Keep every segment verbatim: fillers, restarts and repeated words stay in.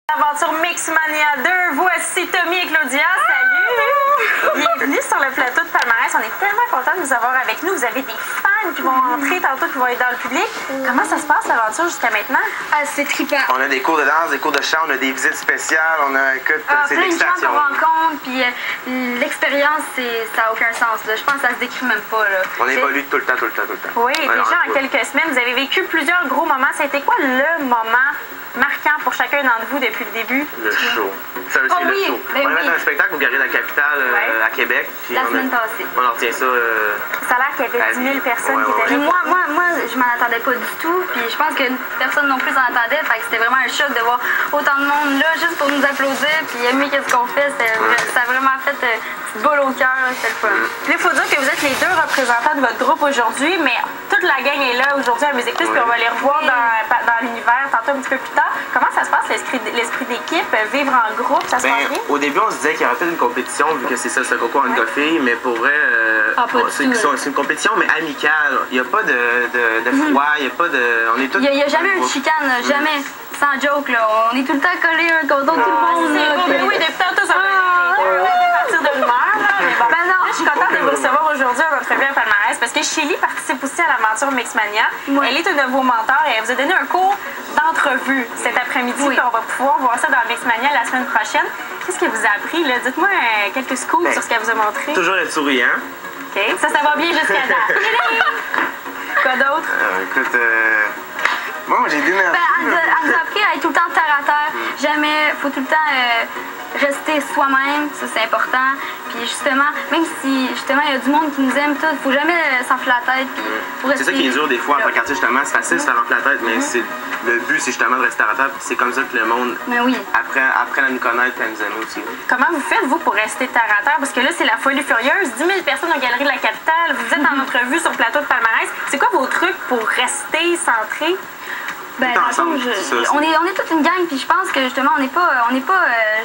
Aventure Mixmania deux, voici Tommy et Claudia, salut! Bienvenue sur le plateau de Palmarès, on est tellement contents de vous avoir avec nous. Vous avez des fans qui vont entrer tantôt, qui vont être dans le public. Comment ça se passe l'aventure jusqu'à maintenant? Ah, c'est trippant. On a des cours de danse, des cours de chant, on a des visites spéciales, on a, écoute, Ah, c'est plein de gens l'excitation. qu'on rencontre, puis euh, l'expérience, c'est- ça n'a aucun sens. Là. Je pense que ça se décrit même pas. Là. On évolue tout le temps, tout le temps, tout le temps. Oui, Ouais, déjà on- en quelques semaines, vous avez vécu plusieurs gros moments. Ça a été quoi le moment marquant pour chacun d'entre vous depuis le début? Le show. Ça aussi, Oh le oui, show. ben on a oui. fait un spectacle au Galerie de la Capitale euh, Ouais. à Québec. puis La on a- semaine passée. On en retient ça. euh, Ça a l'air qu'il y avait à dix mille vie. personnes Ouais, qui ouais, étaient Puis là. moi, moi, moi, je m'en attendais pas du tout. Puis je pense que personne non plus s'en attendait. Fait que c'était vraiment un choc de voir autant de monde là juste pour nous applaudir. Puis aimer qu'est-ce qu'on fait. C'était vra- Ça a vraiment fait euh, une petite boule au cœur. C'était le fun. Puis là, il faut dire que vous êtes les deux représentants de votre groupe aujourd'hui, mais toute la gang est là aujourd'hui à Musique Plus, puis on va les revoir dans, dans l'univers tantôt un petit peu plus tard. Comment ça se passe, l'esprit l'esprit d'équipe, vivre en groupe, ça se Ben, passe bien? au début, on se disait qu'il y aurait peut-être une compétition, vu que c'est ça, ce coco en Ouais. filles, mais pour vrai, euh, Ah, pas bon, du c'est tout, c'est- c'est une compétition, mais amicale. Il n'y a pas de, de, de froid, il n'y a pas de. On est tous. Il n'y a, jamais eu de chicane, là, jamais. Sans joke, là. On est tout le temps collés un contre l'autre, tout le monde. C'est là. beau, mais oui, depuis tantôt, ça Ah, va ouais. partir de l'humeur, là. Mais bon. Ben non. Là, je suis contente de vous recevoir aujourd'hui à votre à Palmarès parce que Shelly participe aussi à l'aventure Mixmania. Ouais. Elle est un de vos mentors et elle vous a donné un cours d'entrevue cet après-midi. Oui. Puis on va pouvoir voir ça dans Mixmania la semaine prochaine. Qu'est-ce que vous a appris, là? Dites-moi euh, quelques scoops Ben, sur ce qu'elle vous a montré. Toujours être souriant. OK. Ça, ça va bien jusqu'à date. Quoi d'autre? Euh, écoute, euh... bon, j'ai dit merci. Ben, elle, nous a, elle nous a appris à être tout le temps terre à terre. Jamais, faut tout le temps euh, rester soi-même, ça c'est important. Puis justement, même si justement il y a du monde qui nous aime tout, faut jamais euh, s'enfler la tête. Puis faut C'est rester ça qui est dur des fois en là. tant qu'artiste, justement. C'est facile de se faire remplir la tête, mais c'est le but, c'est justement de rester à terre. Puis c'est comme ça que le monde Mais oui. apprend, apprend à nous connaître et à nous aimer aussi. Comment vous faites, vous, pour rester terre à terre? Parce que là, c'est la folie furieuse. dix mille personnes aux Galeries de la Capitale. Vous êtes en entrevue sur le plateau de Palmarès. C'est quoi vos trucs pour rester centré? Ben, Tout dans le ensemble, fond, je- c'est ça, on, c'est- est, on est toute une gang, puis je pense que justement, on n'est pas. On n'est pas, euh,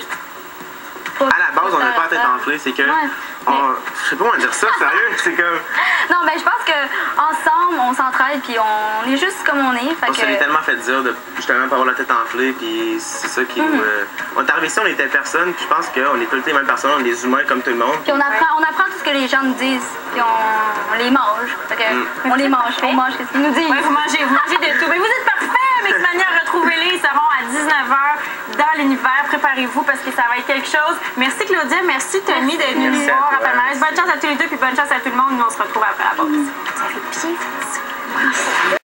pas À la base, on n'a pas la tête terre à terre. enflée, c'est que. Ouais. on- Je sais pas comment dire ça, sérieux. C'est comme. Non, ben je pense que ensemble, on s'entraide, puis on est juste comme on est. Fait On se l'est que... tellement fait dire de justement pas avoir la tête enflée, puis c'est ça qui nous. euh, On est arrivé ici, on était personne, puis je pense qu'on est toutes les mêmes personnes, on est des humains comme tout le monde. Puis on apprend, on apprend tout ce que les gens nous disent, puis on, on les mange. Fait que Mm. on les mange, on mange ce qu'ils nous disent. Oui, vous mangez, vous mangez de tout. Mais vous êtes parfait! Mixmania, retrouvez-les. Ils seront à dix-neuf heures dans l'univers. Préparez-vous parce que ça va être quelque chose. Merci Claudia, merci Tommy d'être venu nous Merci à voir à toi. Palmarès. Bonne chance à tous les deux, puis bonne chance à tout le monde. Nous, on se retrouve après la pause. Vous avez bien fait ça.